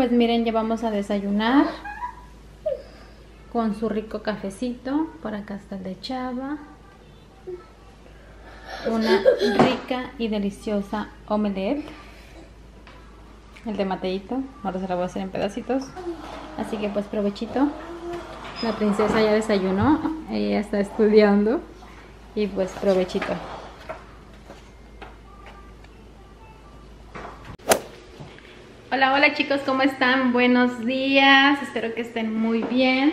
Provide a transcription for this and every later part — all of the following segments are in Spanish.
pues miren, ya vamos a desayunar con su rico cafecito. Por acá está el de Chava. Una rica y deliciosa omelette. El de Mateito. Ahora se la voy a hacer en pedacitos. Así que pues provechito. La princesa ya desayunó. Ella está estudiando. Y pues provechito. Hola, hola chicos, ¿cómo están? Buenos días, espero que estén muy bien.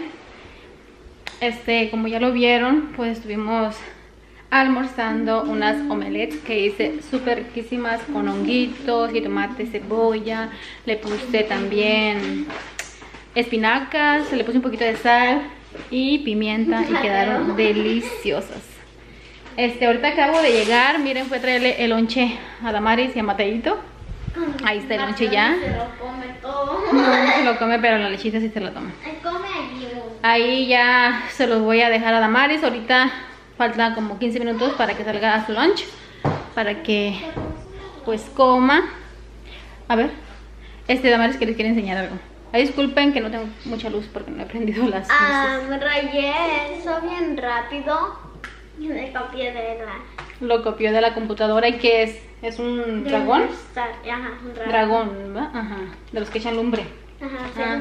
Como ya lo vieron, pues estuvimos almorzando unas omelettes que hice súper riquísimas con honguitos y tomate, cebolla. Le puse también espinacas, le puse un poquito de sal y pimienta y quedaron deliciosas. Ahorita acabo de llegar, miren, fue a traerle el lonche a Damaris y a Mateito. Ahí está el lonche ya. Se lo come todo. No se lo come, pero la lechita sí se la toma. Ahí ya se los voy a dejar a Damaris. Ahorita falta como 15 minutos para que salga a su lunch, para que pues coma. A ver, Damaris que les quiere enseñar algo. Ay, disculpen que no tengo mucha luz porque no he prendido las luces. Me rayé eso bien rápido y me copié de la... Lo copió de la computadora. ¿Y qué es? ¿Es un dragón? Ajá, un dragón, ¿verdad? Ajá, de los que echan lumbre. Ajá,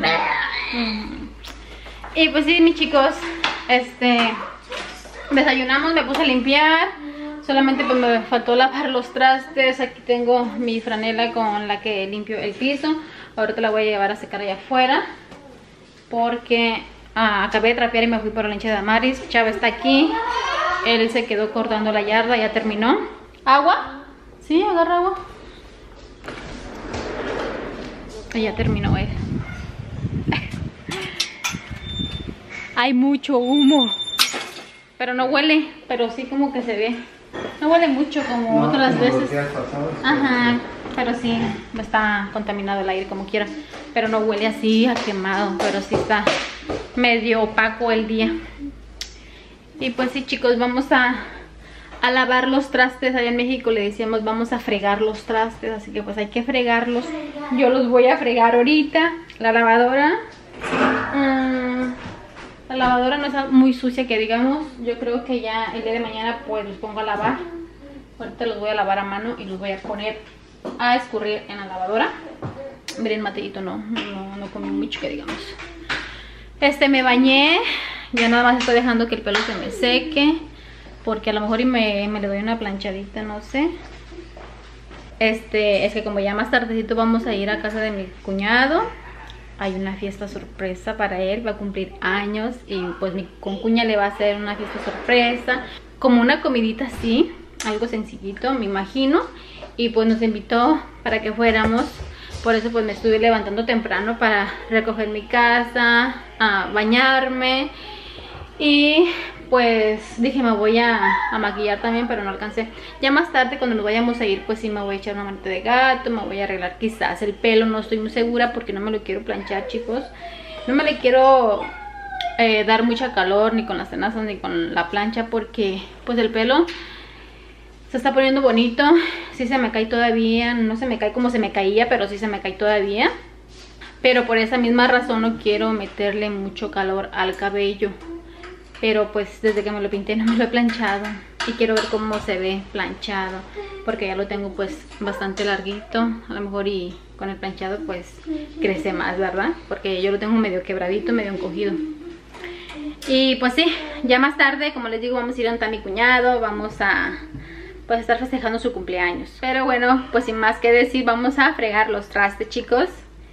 Y pues sí, mis chicos, desayunamos, me puse a limpiar. Solamente pues me faltó lavar los trastes. Aquí tengo mi franela con la que limpio el piso. Ahorita la voy a llevar a secar allá afuera, porque acabé de trapear y me fui por el lonche de Damaris. Chava está aquí. Él se quedó cortando la yarda, ya terminó. ¿Agua? Sí, agarra agua. Ya terminó él. Hay mucho humo, pero no huele, pero sí como que se ve. No huele mucho como otras veces. Ajá, pero sí está contaminado el aire como quiera. Pero no huele así a quemado, pero sí está medio opaco el día. Y pues sí, chicos, vamos a lavar los trastes. Allá en México le decíamos vamos a fregar los trastes, así que pues hay que fregarlos. Yo los voy a fregar ahorita. La lavadora no está muy sucia que digamos. Yo creo que ya el día de mañana pues los pongo a lavar. Ahorita los voy a lavar a mano y los voy a poner a escurrir en la lavadora. Miren, Mateito no comió mucho que digamos. Me bañé. Ya nada más estoy dejando que el pelo se me seque, porque a lo mejor me le doy una planchadita, no sé. Es que como ya más tardecito vamos a ir a casa de mi cuñado. Hay una fiesta sorpresa para él, va a cumplir años y pues mi concuña le va a hacer una fiesta sorpresa, como una comidita así, algo sencillito, me imagino. Y pues nos invitó para que fuéramos. Por eso pues me estuve levantando temprano para recoger mi casa, a bañarme. Y pues dije me voy a maquillar también, pero no alcancé. Ya más tarde cuando nos vayamos a ir pues sí me voy a echar una manita de gato. Me voy a arreglar quizás el pelo, no estoy muy segura porque no me lo quiero planchar, chicos. No me le quiero dar mucha calor ni con las tenazas ni con la plancha, porque pues el pelo se está poniendo bonito. Sí se me cae todavía, no se me cae como se me caía, pero sí se me cae todavía. Pero por esa misma razón no quiero meterle mucho calor al cabello. Pero pues desde que me lo pinté no me lo he planchado. Y quiero ver cómo se ve planchado, porque ya lo tengo pues bastante larguito. A lo mejor y con el planchado pues crece más, ¿verdad? Porque yo lo tengo medio quebradito, medio encogido. Y pues sí, ya más tarde, como les digo, vamos a ir a mi cuñado. Vamos a pues estar festejando su cumpleaños. Pero bueno, pues sin más que decir, vamos a fregar los trastes, chicos.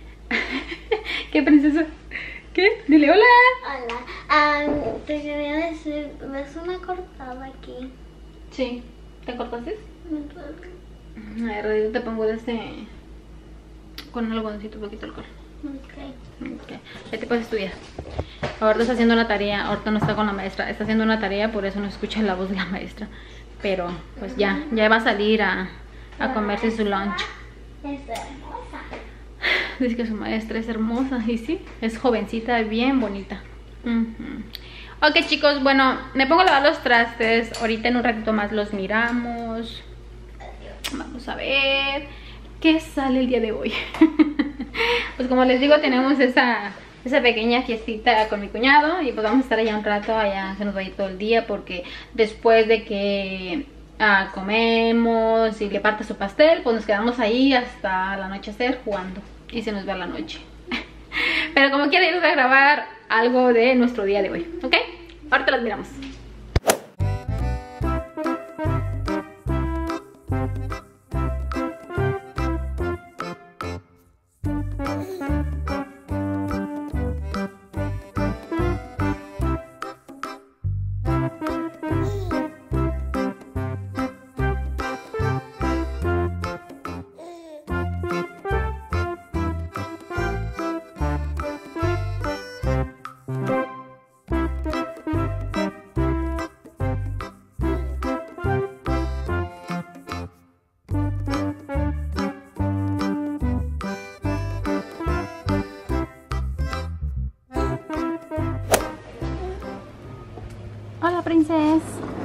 ¿Qué, princesa? ¿Qué? Dile hola. Hola. Te quería decir, ¿ves una cortada aquí? Sí. ¿Te cortaste? A ver, te pongo con un algodoncito un poquito alcohol. Ok. Ya te puedes estudiar. Ahorita está haciendo una tarea. Ahorita no está con la maestra. Está haciendo una tarea, por eso no escucha la voz de la maestra. Pero pues ya va a salir a comerse su lunch. Es hermosa. Dice que su maestra es hermosa. Y sí, es jovencita, bien bonita. Ok, chicos, bueno, me pongo a lavar los trastes. Ahorita en un ratito más los miramos. Vamos a ver. qué sale el día de hoy. Pues como les digo, tenemos esa pequeña fiestita con mi cuñado y pues vamos a estar allá un rato, allá se nos va a ir todo el día porque después de que comemos y le parte su pastel, pues nos quedamos ahí hasta el anochecer jugando y se nos va la noche. Pero como quiera, yo les voy a grabar algo de nuestro día de hoy, ¿ok? Ahorita las miramos. Hola, princesa.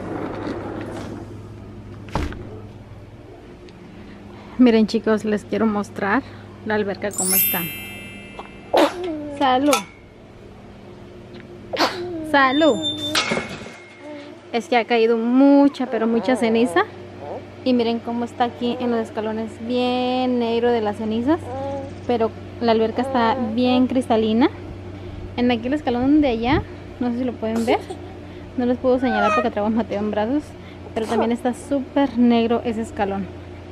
Miren, chicos, les quiero mostrar la alberca como está. Salud. Salud. Es que ha caído mucha, pero mucha ceniza. Y miren cómo está aquí en los escalones, bien negro de las cenizas. Pero la alberca está bien cristalina. En aquí el escalón de allá, no sé si lo pueden ver. No les puedo señalar porque traigo a Mateo en brazos, pero también está súper negro ese escalón.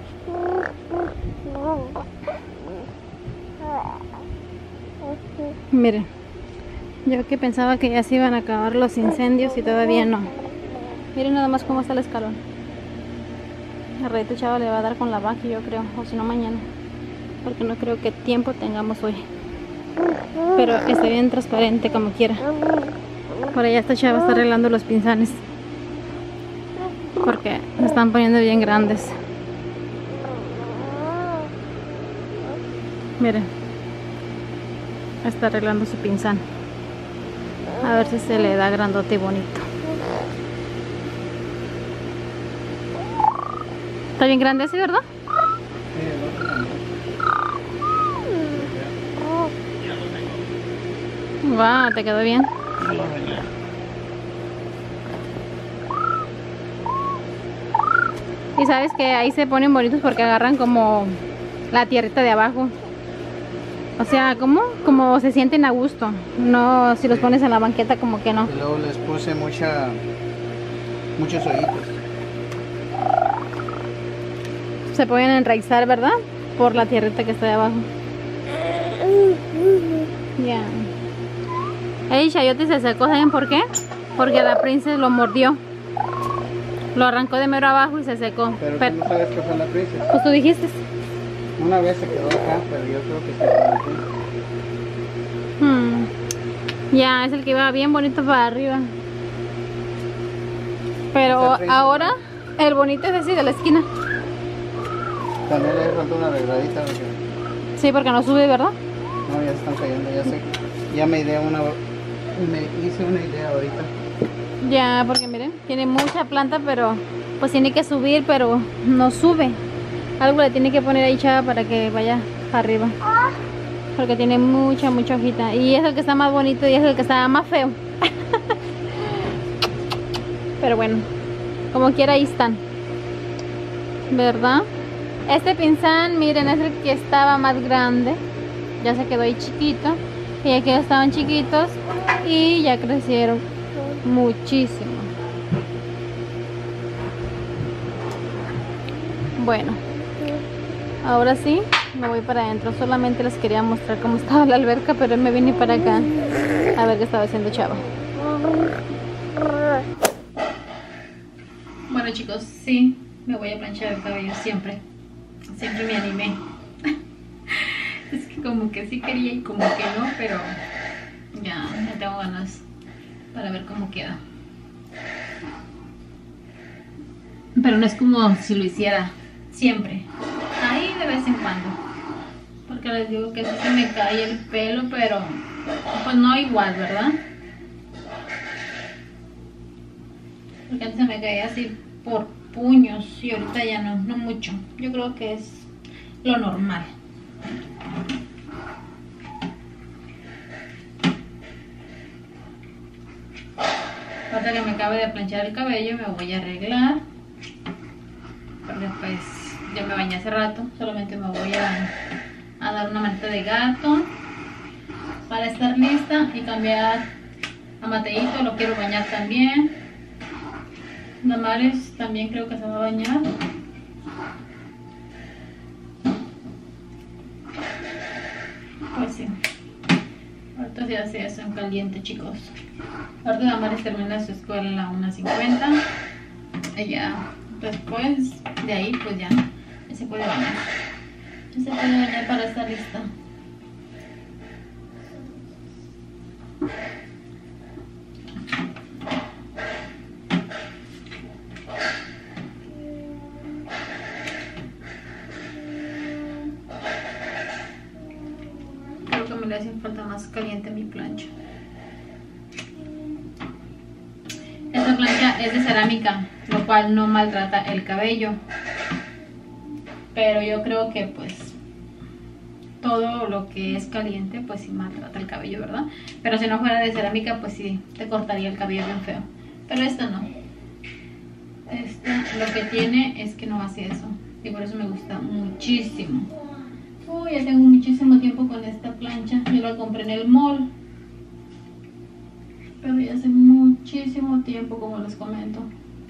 Miren, yo que pensaba que ya se iban a acabar los incendios y todavía no. Miren nada más cómo está el escalón. El reyito Chava le va a dar con la vaca, yo creo, o si no mañana, porque no creo que tiempo tengamos hoy. Pero está bien transparente como quiera. Por allá esta Chava está arreglando los pinzanes porque me están poniendo bien grandes. Miren, está arreglando su pinzán. A ver si se le da grandote y bonito. Está bien grande ese, ¿verdad? Wow, te quedó bien. Y sabes que ahí se ponen bonitos porque agarran como la tierrita de abajo. O sea, como se sienten a gusto. No, si los pones en la banqueta como que no. Y luego les puse muchos hoyitos. Se pueden enraizar, ¿verdad? Por la tierrita que está de abajo. Ya. El chayote se secó, ¿saben por qué? Porque la princesa lo mordió. Lo arrancó de mero abajo y se secó. Pero tú no sabes qué fue la princesa. Pues tú dijiste. Una vez se quedó acá, pero yo creo que se quedó aquí. Ya, es el que iba bien bonito para arriba. Pero ahora el bonito es ese de la esquina. También le falta una arregladita. Porque... Sí, porque no sube, ¿verdad? No, ya se están cayendo, ya sé. Ya me hice una idea ahorita. Ya, porque miren, tiene mucha planta, pero pues tiene que subir, pero no sube. Algo le tiene que poner ahí, Chava, para que vaya para arriba. Porque tiene mucha hojita. Y es el que está más bonito y es el que está más feo. Pero bueno, como quiera ahí están, ¿verdad? Este pinzán, miren, es el que estaba más grande. Ya se quedó ahí chiquito. Y aquí estaban chiquitos y ya crecieron muchísimo. Bueno, ahora sí me voy para adentro. Solamente les quería mostrar cómo estaba la alberca, pero me vine para acá a ver qué estaba haciendo Chava. Bueno, chicos, sí, me voy a planchar el cabello siempre. Siempre me animé. Es que como que sí quería y como que no, pero ya tengo ganas para ver cómo queda. Pero no es como si lo hiciera siempre. Ahí de vez en cuando. Porque les digo que sí se me cae el pelo, pero pues no igual, ¿verdad? Porque antes se me caía así por puños y ahorita ya no mucho. Yo creo que es lo normal. Ahorita que me acabe de planchar el cabello me voy a arreglar, porque pues ya me bañé hace rato. Solamente me voy a dar una manita de gato para estar lista y cambiar a Mateito. Lo quiero bañar también. Damares también creo que se va a bañar. Pues sí, ahorita se hace eso en caliente, chicos. Ahorita Damares termina su escuela a la 1:50. Ella después de ahí pues ya se puede bañar. Ya se puede bañar para estar lista. Creo que me le hace falta más caliente mi plancha. Esta plancha es de cerámica, lo cual no maltrata el cabello. Pero yo creo que pues todo lo que es caliente pues sí maltrata el cabello, ¿verdad? Pero si no fuera de cerámica pues sí te cortaría el cabello bien feo. Pero esta no. Esta lo que tiene es que no hace eso. Y por eso me gusta muchísimo. Ya tengo muchísimo tiempo con esta plancha. Yo la compré en el mall, pero ya hace muchísimo tiempo, como les comento.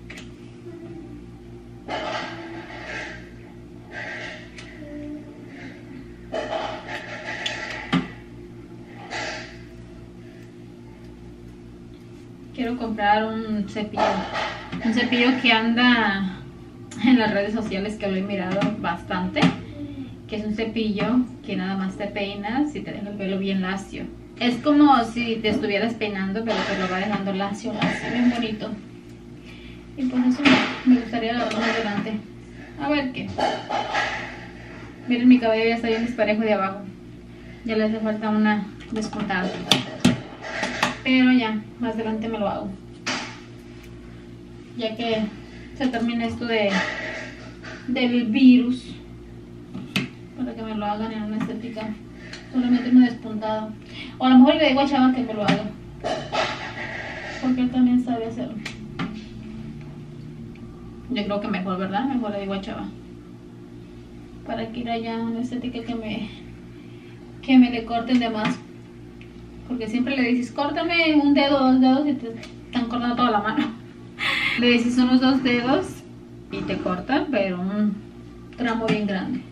Quiero comprar un cepillo que anda en las redes sociales, que lo he mirado bastante, que es un cepillo que nada más te peinas y te deja el pelo bien lacio. Es como si te estuvieras peinando, pero te lo va dejando lacio, bien bonito. Y pues eso me gustaría agarrar más adelante. A ver qué. Miren, mi cabello ya está bien disparejo de abajo. Ya le hace falta una despuntada. Pero ya, más adelante me lo hago. Ya que se termine esto del virus. Para que me lo hagan en una estética. Solamente una despuntada. O a lo mejor le digo a Chava que me lo haga, porque él también sabe hacerlo. Yo creo que mejor, ¿verdad? Mejor le digo a Chava, para que ir allá a una estética que me le corten de más. Porque siempre le dices, córtame un dedo, 2 dedos, y te están cortando toda la mano. Le dices unos 2 dedos y te cortan, pero un tramo bien grande.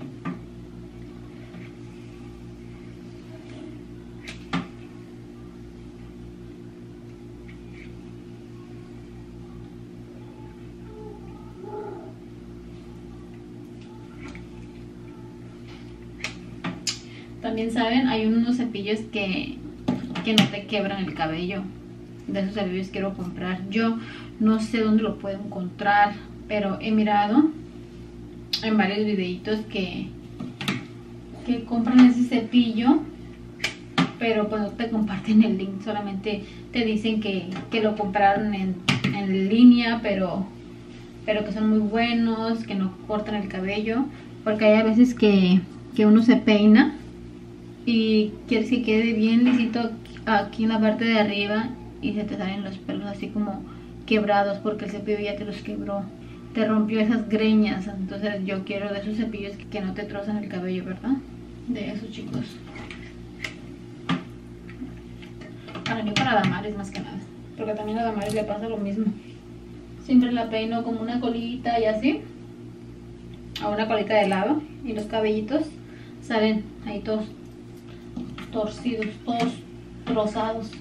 También saben, hay unos cepillos que no te quebran el cabello. De esos cepillos quiero comprar. Yo no sé dónde lo puedo encontrar, pero he mirado en varios videitos que compran ese cepillo, pero pues no te comparten el link. Solamente te dicen que lo compraron en línea, pero que son muy buenos, que no cortan el cabello. Porque hay a veces que uno se peina y quieres que quede bien lisito aquí en la parte de arriba y se te salen los pelos así como quebrados, porque el cepillo ya te los quebró, te rompió esas greñas. Entonces yo quiero de esos cepillos que no te trozan el cabello, ¿verdad? De esos, chicos. Para mí, para Damares más que nada, porque también a Damares le pasa lo mismo. Siempre la peino como una colita y así, a una colita de lado, y los cabellitos salen ahí todos torcidos, todos trozados.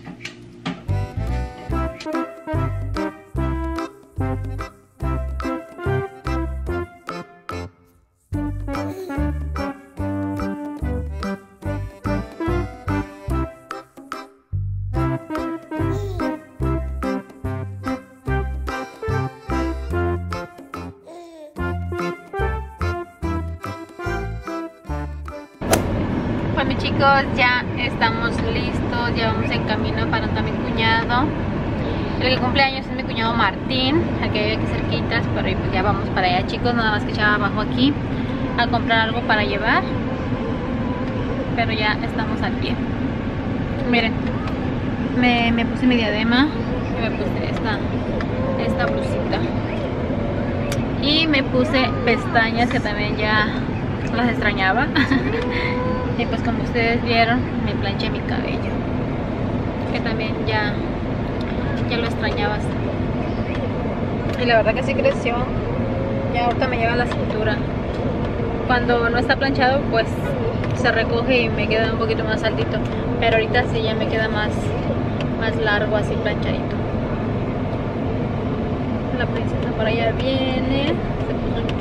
Bueno, chicos, ya estamos listos, ya vamos en camino para donde mi cuñado. El que cumpleaños es mi cuñado Martín, al que vive aquí cerquitas, pero pues ya vamos para allá, chicos. Nada más que Chava abajo aquí a comprar algo para llevar, pero ya estamos aquí. Miren, me puse mi diadema y me puse esta blusita y me puse pestañas que también ya las extrañaba. Y pues como ustedes vieron, me planché mi cabello, que también ya lo extrañaba. Y la verdad que sí creció. Ya ahorita me llega a la cintura. Cuando no está planchado pues se recoge y me queda un poquito más altito, pero ahorita sí ya me queda más largo, así planchadito. La princesa por allá viene, se puso un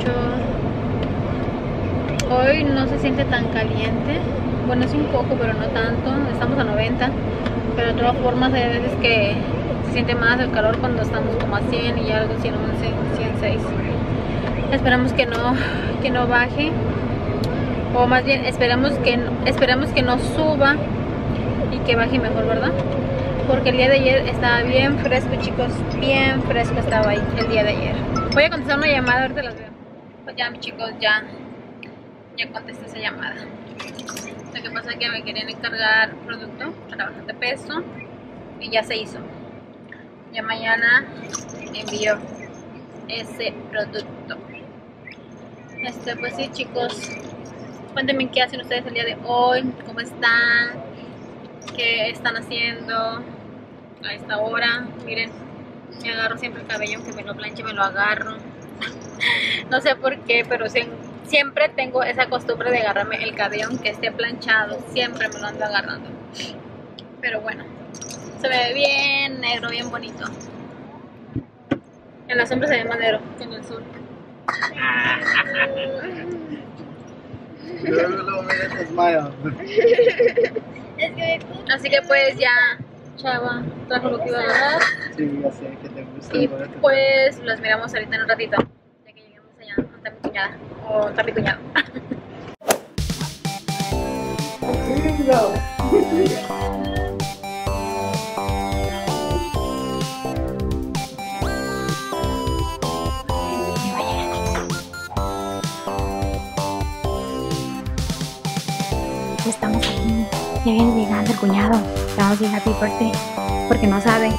short. Hoy no se siente tan caliente, bueno sí un poco pero no tanto, estamos a 90, pero de todas formas hay veces que se siente más el calor cuando estamos como a 100 y algo, 111, 106. Esperamos que no baje, o más bien esperamos que no suba y que baje mejor, ¿verdad? Porque el día de ayer estaba bien fresco, chicos, bien fresco estaba ahí el día de ayer. Voy a contestar una llamada, ahorita las veo. Pues ya, mis chicos, ya contesté esa llamada. Lo que pasa es que me querían encargar producto para bajar de peso y ya se hizo. Ya mañana envío ese producto. Pues sí, chicos, cuéntenme qué hacen ustedes el día de hoy, cómo están, qué están haciendo a esta hora. Miren, me agarro siempre el cabello, aunque me lo planche, me lo agarro. No sé por qué, pero siempre tengo esa costumbre de agarrarme el cabello aunque esté planchado, siempre me lo ando agarrando. Pero bueno, se ve bien negro, bien bonito. En la sombra se ve más negro que en el sol. Así que pues ya Chava trajo lo que iba a agarrar. Sí, ya sé que te gusta. Y pues los miramos ahorita en un ratito, ya que lleguemos allá donde está mi cuñada o está mi cuñado. Estamos aquí, ya viene llegando el cuñado. Le vamos a decir happy birthday porque no sabe.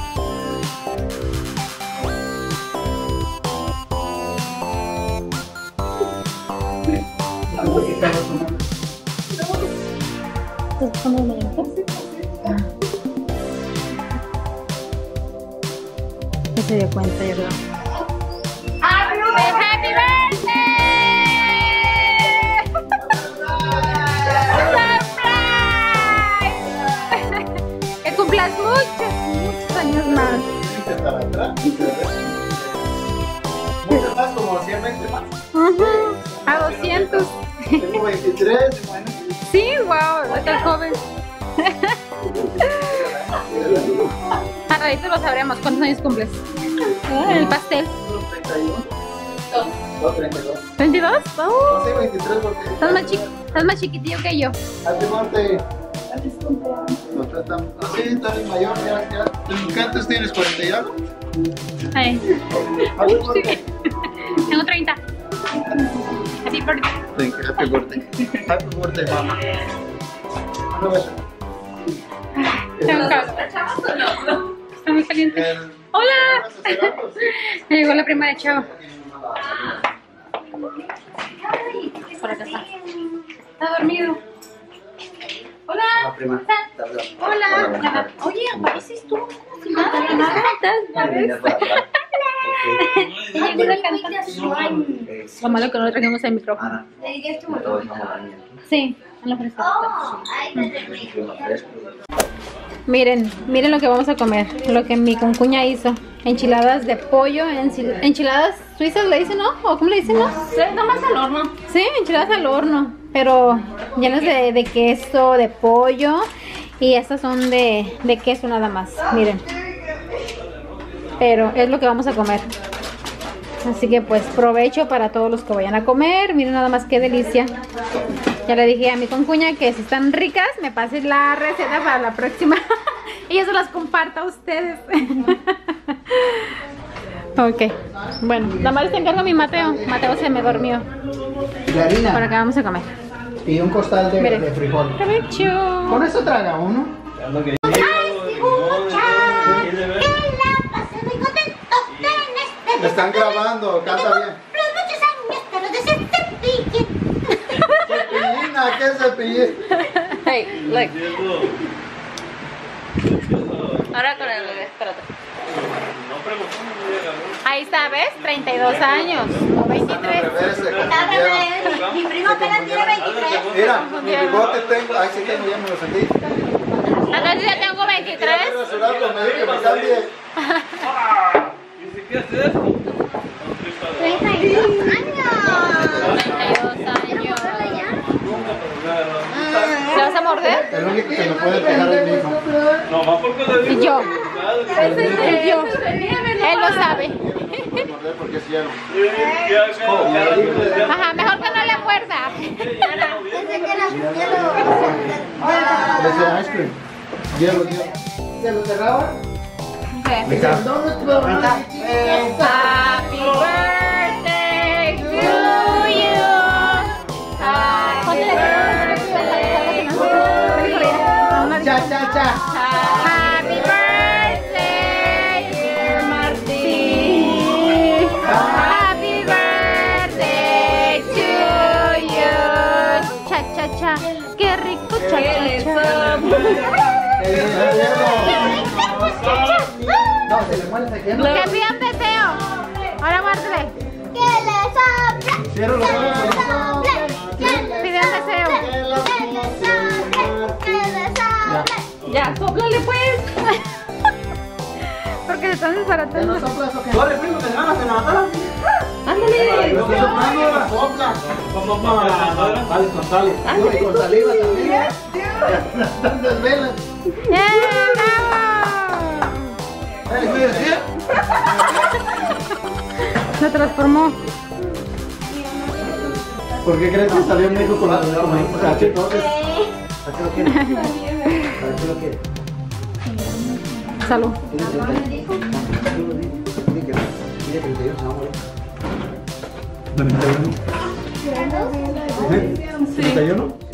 No se dio cuenta, yo creo. ¡Happy birthday! ¡Que cumplas muchos años más! Mucho más, como 120 más. A 200. Tengo 23, bueno. Sí, wow, hasta el joven. A ratito lo sabremos. ¿Cuántos años cumples? El pastel. 31. No, 32. ¿22? No Oh, sé, 23 porque... estás más chiquitillo que yo. Hace norte. Lo tratan... Sí, está bien mayor, ya. ¿Cuántos tienes? ¿40 y algo? Ay. Happy Sí. birthday. Tengo 30. Happy birthday. Thank you, happy birthday. Happy birthday, mamá. No beso. Tengo calor. Está muy caliente. ¡Hola! Me llegó la prima de Chava. Por acá está. Está dormido. Hola. La prima. Hola. Oye, apareces tú. Si no te cantas, ¿sabes? Ella ayuda a cantar. Lo malo que no le trajimos el micrófono. Sí, en la fresca. Miren lo que vamos a comer. Lo que mi concuña hizo. Enchiladas de pollo, enchiladas suizas le dicen, ¿no? ¿O cómo le dicen, no? Sí, nomás al horno. Sí, enchiladas al horno, pero llenas de queso, de pollo. Y estas son de queso nada más, miren. Pero es lo que vamos a comer. Así que pues provecho para todos los que vayan a comer. Miren nada más qué delicia. Ya le dije a mi concuña que si están ricas me pases la receta para la próxima. Y yo se las comparto a ustedes. Ok, bueno, nada más te encargo a mi Mateo. Mateo se me durmió. de harina ¿Para qué vamos a comer? y un costal de Miren. frijol. ¡Provecho! Con eso traga uno. Me están grabando, canta bien. Cepillina, ¿qué es cepillín? Hey, look. Ahora con el bebé, espérate. Ahí está, ¿ves? 32 años. O 23. Mi primo apenas tiene 23. Mira, mi bigote tengo, ahí sí tengo, ya me lo saqué. Entonces ya tengo 23. Quiero rasurarlo, me dijo que me cambie. ¿Qué es esto? 32 años. 32 años. ¿Le vas a morder? El único que me puede pegar es mi hijo. No, más porque le Y digo. yo. Y yo. Él lo sabe. Porque es hielo. Ajá, mejor que no le muerda. Es ice cream. Hielo, hielo. ¿Se lo cerraba? Okay. Me encantó. Happy birthday to you. Cha, cha, cha. Happy birthday, dear Martín. Happy birthday to you. Cha, cha, cha. Qué rico, cha, cha, cha. No, se le muere ese hielo. Que pidan deseo. Ahora guárdale. Cierra los ojos. Pide un deseo. Ya, sóplale pues. Porque se están desbaratando. ¿Soplas o qué? Corre, primo, que se van a matar. Ándale. Lo estoy soplando. Sopla. Dale, con sal. Y con saliva también. Tantas velas. ¡Bravo! Se transformó. ¿Por qué crees que salió mi hijo con la cachetote? ¿A qué lo quiere? ¿A qué lo quiere? Salud. Tiene 31, se va a morir. ¿31? ¿31?